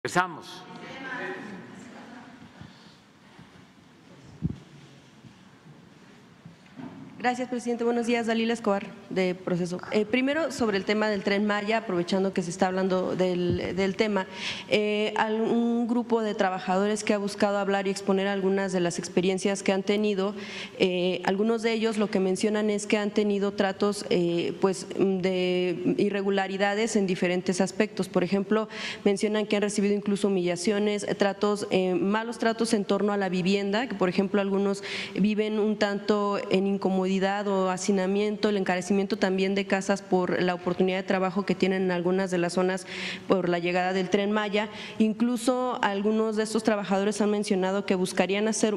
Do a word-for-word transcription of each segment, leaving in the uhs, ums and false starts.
Empezamos. Gracias, presidente. Buenos días, Dalila Escobar, de Proceso. Eh, primero, sobre el tema del Tren Maya, aprovechando que se está hablando del, del tema, eh, un grupo de trabajadores que ha buscado hablar y exponer algunas de las experiencias que han tenido, eh, algunos de ellos lo que mencionan es que han tenido tratos eh, pues, de irregularidades en diferentes aspectos. Por ejemplo, mencionan que han recibido incluso humillaciones, tratos, eh, malos tratos en torno a la vivienda, que por ejemplo algunos viven un tanto en incomodidad o hacinamiento, el encarecimiento también de casas por la oportunidad de trabajo que tienen en algunas de las zonas por la llegada del Tren Maya. Incluso algunos de estos trabajadores han mencionado que buscarían hacer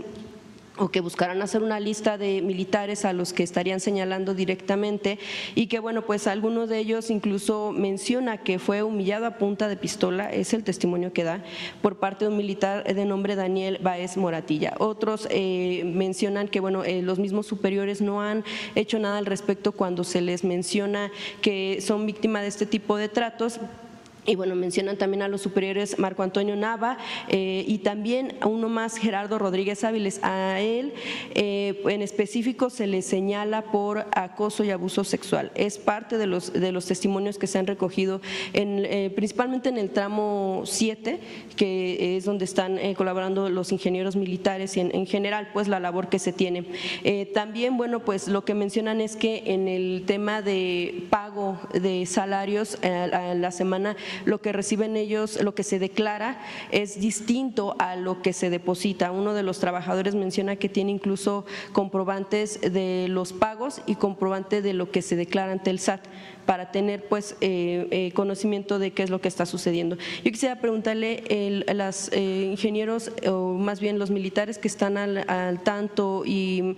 o que buscarán hacer una lista de militares a los que estarían señalando directamente y que bueno, pues algunos de ellos incluso menciona que fue humillado a punta de pistola, es el testimonio que da, por parte de un militar de nombre Daniel Báez Moratilla. Otros eh, mencionan que bueno, eh, los mismos superiores no han hecho nada al respecto cuando se les menciona que son víctimas de este tipo de tratos. Y bueno, mencionan también a los superiores Marco Antonio Nava eh, y también a uno más, Gerardo Rodríguez Áviles. A él eh, en específico se le señala por acoso y abuso sexual. Es parte de los, de los testimonios que se han recogido, en, eh, principalmente en el tramo siete, que es donde están eh, colaborando los ingenieros militares y en, en general pues la labor que se tiene. Eh, también, bueno, pues lo que mencionan es que en el tema de pago de salarios eh, a la semana, lo que reciben ellos, lo que se declara es distinto a lo que se deposita. Uno de los trabajadores menciona que tiene incluso comprobantes de los pagos y comprobante de lo que se declara ante el S A T para tener pues eh, eh, conocimiento de qué es lo que está sucediendo. Yo quisiera preguntarle a los eh, ingenieros o más bien los militares que están al, al tanto y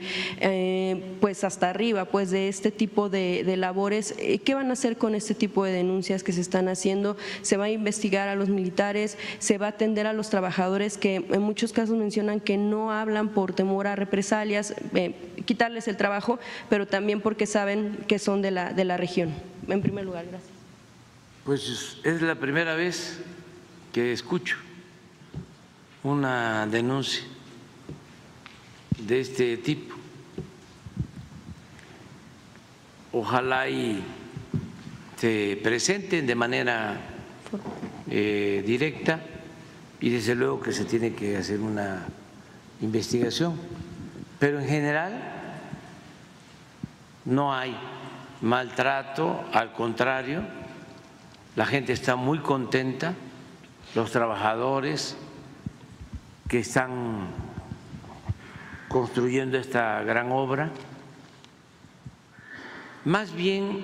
eh, pues hasta arriba pues de este tipo de, de labores, eh, ¿qué van a hacer con este tipo de denuncias que se están haciendo? ¿Se va a investigar a los militares? ¿Se va a atender a los trabajadores que en muchos casos mencionan que no hablan por temor a represalias, eh, quitarles el trabajo, pero también porque saben que son de la, de la región? En primer lugar, gracias. Pues es la primera vez que escucho una denuncia de este tipo. Ojalá y se presenten de manera eh, directa y desde luego que se tiene que hacer una investigación, pero en general no hay maltrato, al contrario, la gente está muy contenta, los trabajadores que están construyendo esta gran obra. Más bien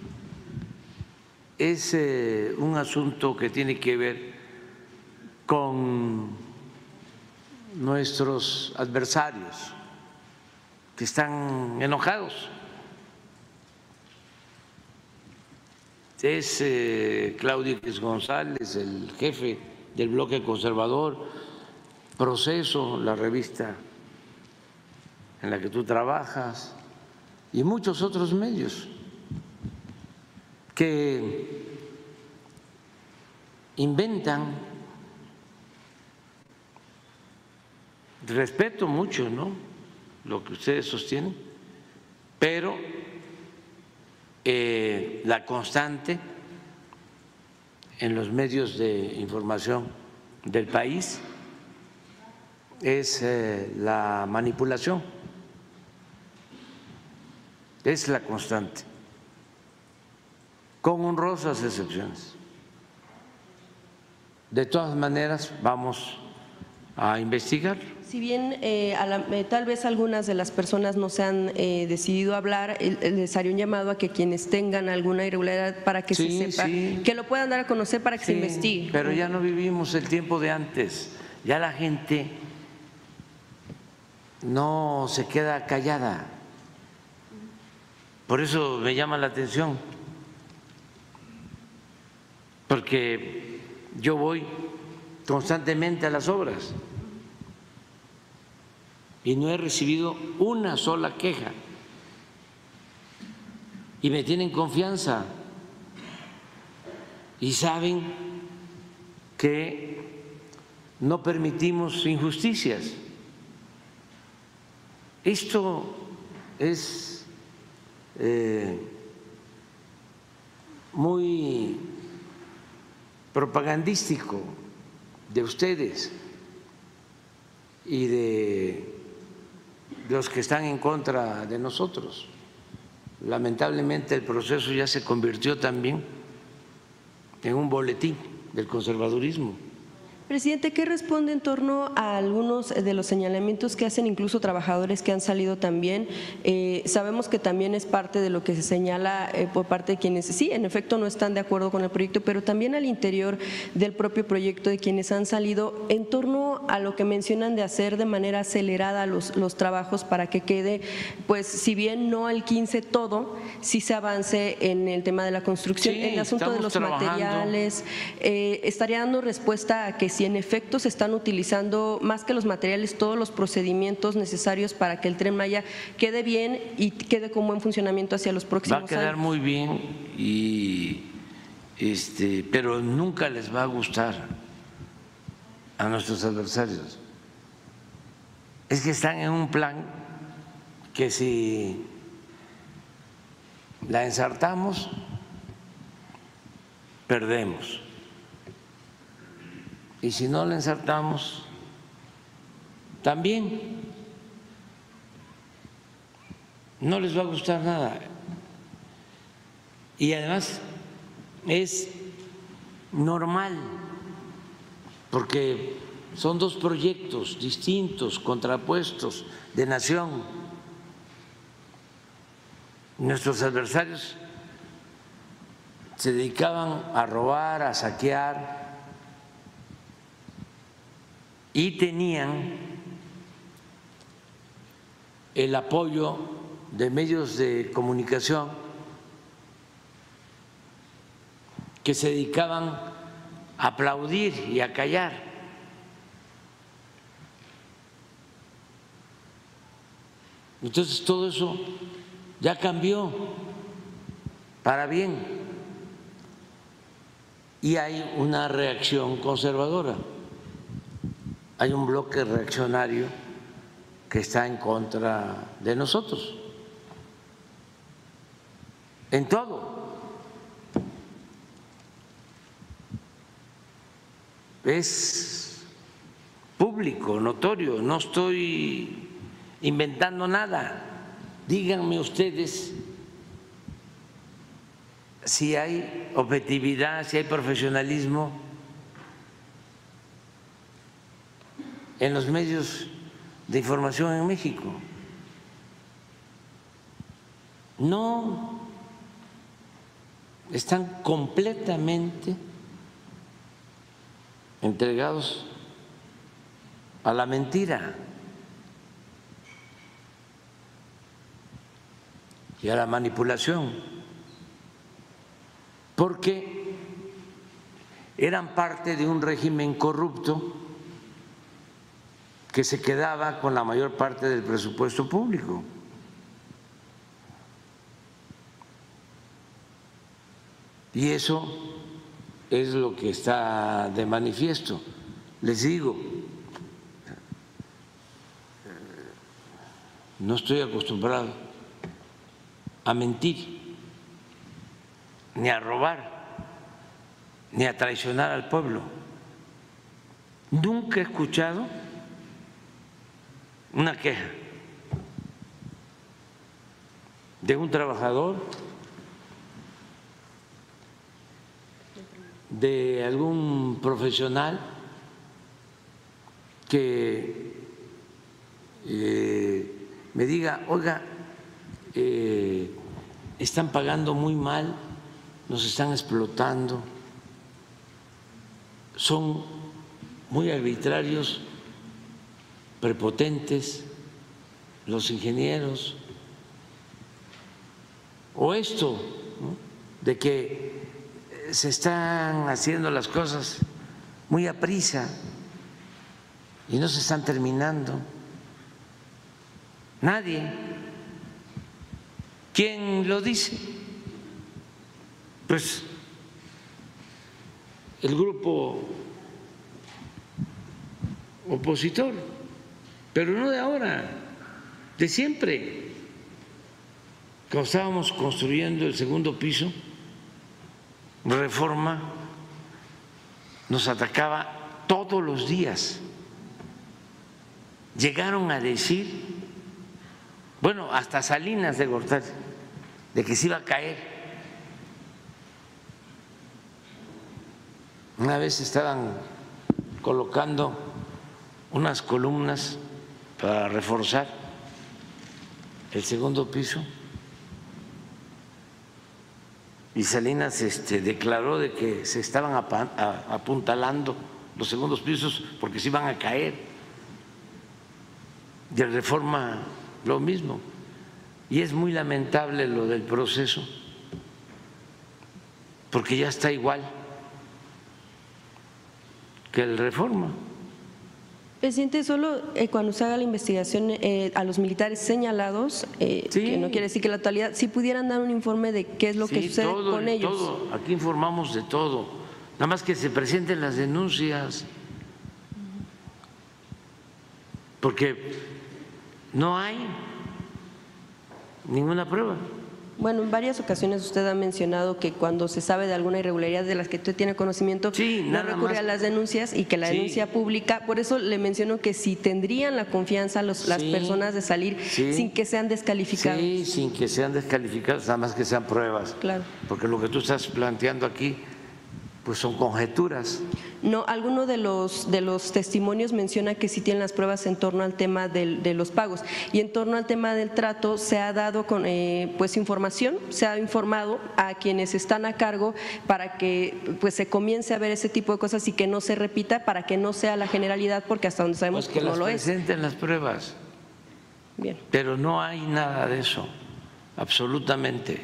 es eh, un asunto que tiene que ver con nuestros adversarios que están enojados. Es eh, Claudio X González, el jefe del bloque conservador, Proceso, la revista en la que tú trabajas, y muchos otros medios que inventan. Respeto mucho, ¿no?, lo que ustedes sostienen, pero Eh, la constante en los medios de información del país es eh, la manipulación, es la constante, con honrosas excepciones. De todas maneras, vamos a investigar. Si bien eh, a la, eh, tal vez algunas de las personas no se han eh, decidido hablar, eh, les haría un llamado a que quienes tengan alguna irregularidad para que sí, se sepa, sí. que lo puedan dar a conocer para que sí, se investigue. Pero ya no vivimos el tiempo de antes, ya la gente no se queda callada. Por eso me llama la atención, porque yo voy constantemente a las obras y no he recibido una sola queja y me tienen confianza y saben que no permitimos injusticias. Esto es eh, muy propagandístico de ustedes y de los que están en contra de nosotros. Lamentablemente el proceso ya se convirtió también en un boletín del conservadurismo. Presidente, ¿qué responde en torno a algunos de los señalamientos que hacen incluso trabajadores que han salido también? Eh, sabemos que también es parte de lo que se señala eh, por parte de quienes sí, en efecto, no están de acuerdo con el proyecto, pero también al interior del propio proyecto de quienes han salido en torno a lo que mencionan de hacer de manera acelerada los, los trabajos para que quede, pues si bien no al quince todo, sí se avance en el tema de la construcción, sí, en el asunto de los trabajando. materiales. Eh, ¿Estaría dando respuesta a que si en efecto se están utilizando más que los materiales, todos los procedimientos necesarios para que el Tren Maya quede bien y quede con buen funcionamiento hacia los próximos años? Va a quedar años? muy bien, y este, pero nunca les va a gustar a nuestros adversarios. Es que están en un plan que si la ensartamos, perdemos. Y si no la ensartamos, también no les va a gustar nada. Y además es normal, porque son dos proyectos distintos, contrapuestos, de nación. Nuestros adversarios se dedicaban a robar, a saquear, y tenían el apoyo de medios de comunicación que se dedicaban a aplaudir y a callar. Entonces todo eso ya cambió para bien y hay una reacción conservadora. Hay un bloque reaccionario que está en contra de nosotros, en todo. Es público, notorio, no estoy inventando nada. Díganme ustedes si hay objetividad, si hay profesionalismo en los medios de información en México. No, están completamente entregados a la mentira y a la manipulación, porque eran parte de un régimen corrupto que se quedaba con la mayor parte del presupuesto público. Y eso es lo que está de manifiesto. Les digo, no estoy acostumbrado a mentir, ni a robar, ni a traicionar al pueblo. Nunca he escuchado una queja de un trabajador, de algún profesional que eh, me diga, oiga, eh, están pagando muy mal, nos están explotando, son muy arbitrarios, prepotentes los ingenieros, o esto, ¿no?, de que se están haciendo las cosas muy a prisa y no se están terminando. Nadie. ¿Quién lo dice? Pues el grupo opositor, pero no de ahora, de siempre. Cuando estábamos construyendo el segundo piso, Reforma nos atacaba todos los días. Llegaron a decir, bueno, hasta Salinas de Gortari, de que se iba a caer. Una vez estaban colocando unas columnas para reforzar el segundo piso y Salinas este, declaró de que se estaban apuntalando los segundos pisos porque se iban a caer. De Reforma lo mismo. Y es muy lamentable lo del proceso, porque ya está igual que el Reforma. Presidente, solo eh, cuando se haga la investigación eh, a los militares señalados, eh, sí. que no quiere decir que la totalidad, si pudieran dar un informe de qué es lo sí, que sucede todo, con ellos. Todo. Aquí informamos de todo, nada más que se presenten las denuncias, porque no hay ninguna prueba. Bueno, en varias ocasiones usted ha mencionado que cuando se sabe de alguna irregularidad de las que usted tiene conocimiento, sí, no recurre más. a las denuncias y que la sí. denuncia pública. Por eso le menciono que si tendrían la confianza los, sí. las personas de salir sí. sin que sean descalificados. Sí, sin que sean descalificados, nada más que sean pruebas. Claro. Porque lo que tú estás planteando aquí, pues son conjeturas. No, alguno de los de los testimonios menciona que sí tienen las pruebas en torno al tema del, de los pagos y en torno al tema del trato se ha dado con eh, pues información, se ha informado a quienes están a cargo para que pues se comience a ver ese tipo de cosas y que no se repita, para que no sea la generalidad, porque hasta donde sabemos pues que no las lo es. presenten las pruebas. Bien. Pero no hay nada de eso, absolutamente.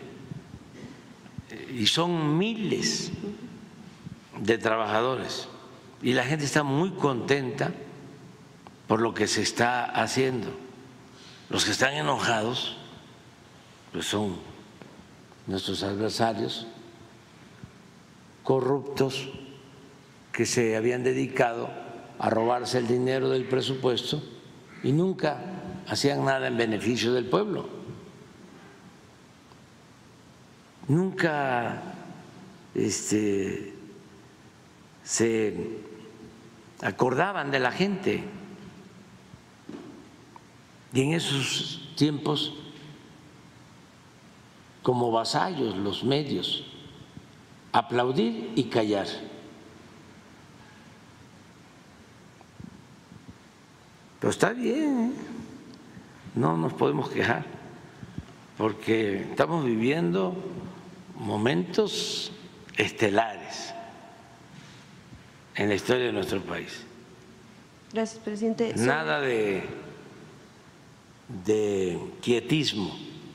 Y son miles de trabajadores y la gente está muy contenta por lo que se está haciendo. Los que están enojados pues son nuestros adversarios corruptos que se habían dedicado a robarse el dinero del presupuesto y nunca hacían nada en beneficio del pueblo. Nunca este se acordaban de la gente y en esos tiempos como vasallos los medios, aplaudir y callar. Pero está bien, ¿eh? No nos podemos quejar porque estamos viviendo momentos estelares en la historia de nuestro país. Gracias, presidente. Nada de, de quietismo.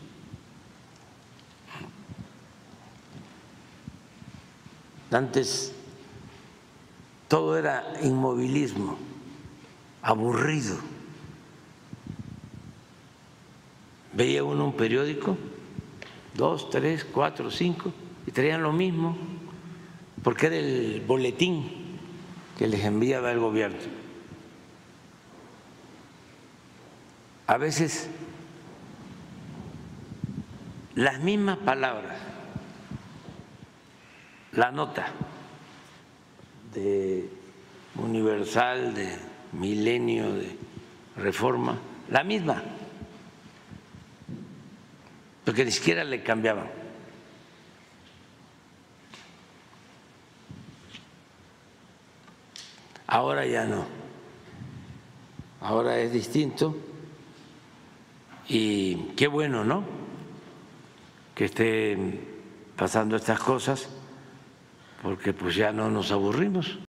Antes todo era inmovilismo, aburrido. Veía uno un periódico, dos, tres, cuatro, cinco, y traían lo mismo, porque era el boletín que les enviaba el gobierno. A veces las mismas palabras, la nota de Universal, de Milenio, de Reforma, la misma, porque ni siquiera le cambiaban. Ahora ya no, ahora es distinto y qué bueno, ¿no?, que estén pasando estas cosas, porque pues ya no nos aburrimos.